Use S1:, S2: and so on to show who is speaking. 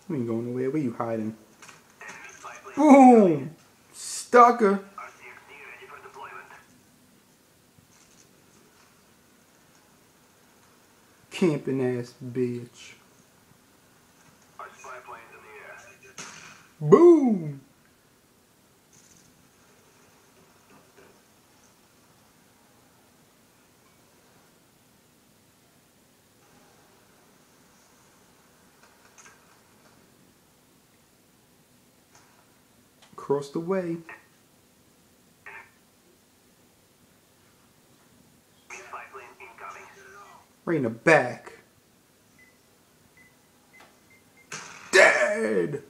S1: You ain't going nowhere. Where you hiding? Boom! Stalker. Camping ass bitch. Boom! Across the way. Right in the back. Dead!